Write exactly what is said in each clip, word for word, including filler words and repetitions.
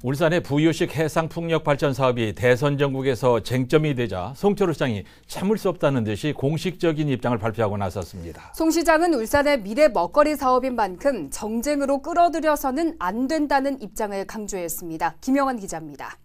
울산의 부유식 해상풍력 발전 사업이 대선 전국에서 쟁점이 되자 송철호 시장이 참을 수 없다는 듯이 공식적인 입장을 발표하고 나섰습니다. 송 시장은 울산의 미래 먹거리 사업인 만큼 정쟁으로 끌어들여서는 안 된다는 입장을 강조했습니다. 김영환 기자입니다.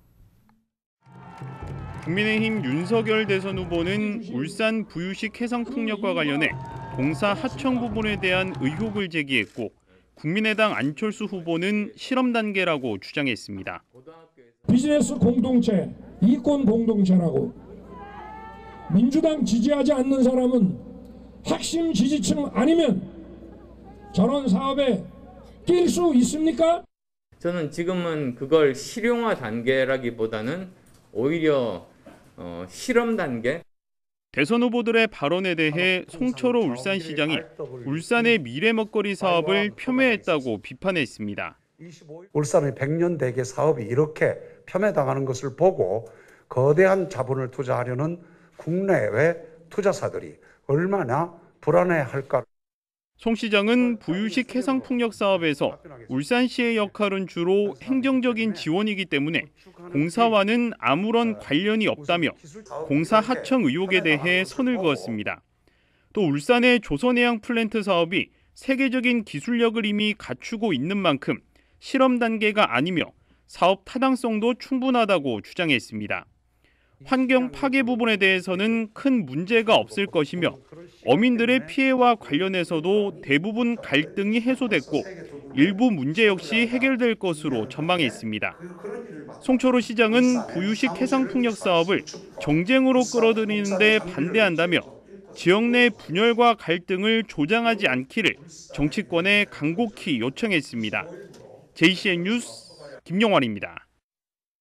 국민의힘 윤석열 대선 후보는 울산 부유식 해상풍력과 관련해 공사 하청 부분에 대한 의혹을 제기했고 국민의당 안철수 후보는 실험 단계라고 주장했습니다. 비즈니스 공동체, 이권 공동체라고 민주당 지지하지 않는 사람은 핵심 지지층 아니면 저런 사업에 낄 수 있습니까? 저는 지금은 그걸 실용화 단계라기보다는 오히려 어, 실험 단계. 대선 후보들의 발언에 대해 송철호 울산시장이 울산의 미래 먹거리 사업을 폄훼했다고 비판했습니다. 울산의 백년 대계 사업이 이렇게 폄훼당하는 것을 보고 거대한 자본을 투자하려는 국내외 투자사들이 얼마나 불안해할까. 송 시장은 부유식 해상풍력 사업에서 울산시의 역할은 주로 행정적인 지원이기 때문에 공사와는 아무런 관련이 없다며 공사 하청 의혹에 대해 선을 그었습니다. 또 울산의 조선해양 플랜트 사업이 세계적인 기술력을 이미 갖추고 있는 만큼 실험 단계가 아니며 사업 타당성도 충분하다고 주장했습니다. 환경 파괴 부분에 대해서는 큰 문제가 없을 것이며 어민들의 피해와 관련해서도 대부분 갈등이 해소됐고 일부 문제 역시 해결될 것으로 전망했습니다. 송철호 시장은 부유식 해상풍력 사업을 정쟁으로 끌어들이는 데 반대한다며 지역 내 분열과 갈등을 조장하지 않기를 정치권에 간곡히 요청했습니다. 제이씨엔 뉴스 김용환입니다.